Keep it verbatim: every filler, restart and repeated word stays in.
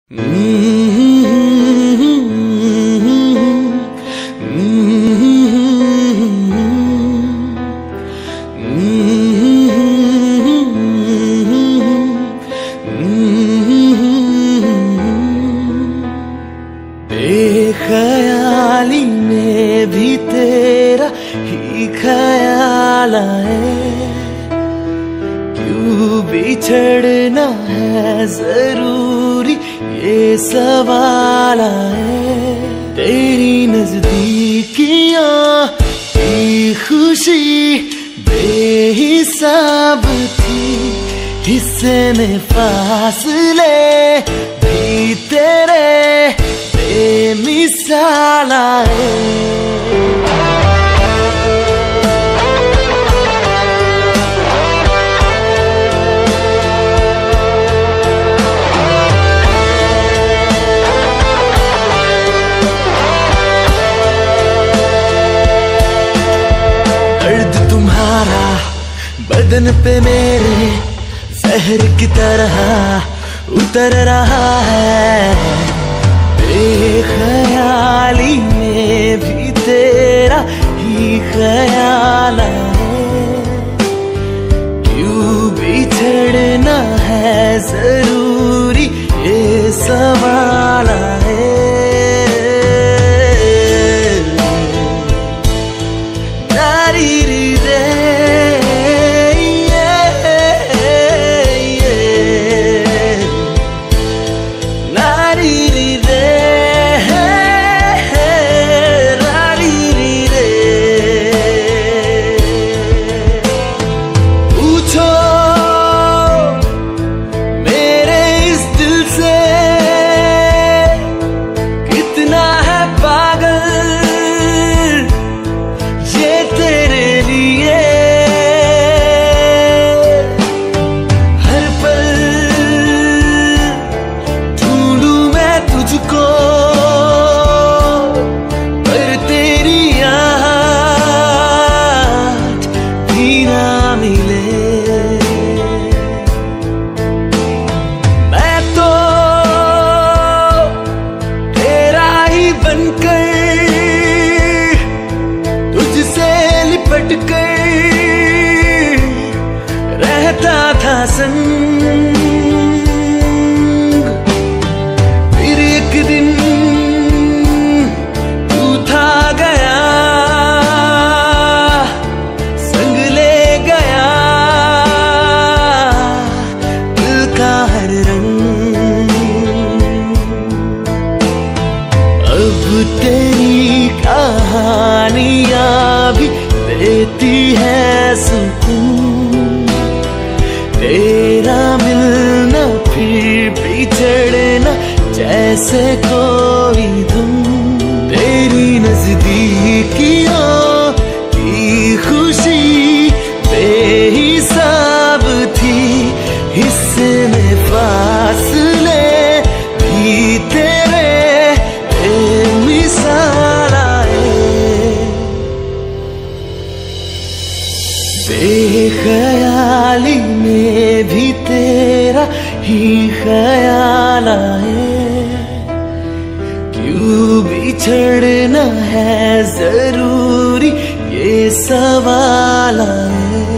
बेख्याली में भी तेरा ही ख्याल आए, क्यों बिछड़ना है जरूरी ये सवाल आए। तेरी नजदीकियां की खुशी बेहिसाब थी, हिस्से में फासले भी तेरे बेमिसाल आए। बदन पे मेरे जहर की तरह उतर रहा है, बेख्याली में भी तेरा ही ख्याल आए। क्यों बिछड़ना है जरूरी ये सवाल आए। रहता था संग, फिर एक दिन तू था गया, संग ले गया दिल का हर रंग। अब तेरी कहानियां भी देती है सुकून, तेरा मिलना फिर बिछड़ना जैसे कोई धुन। तेरी नजदीकियों की खुशी बेहिसाब थी, हिस्से में फासले भी तेरे बेमिसाल आए। बेख्याली में भी तेरा ही ख्याल आए, क्यों बिछड़ना है जरूरी ये सवाल आए।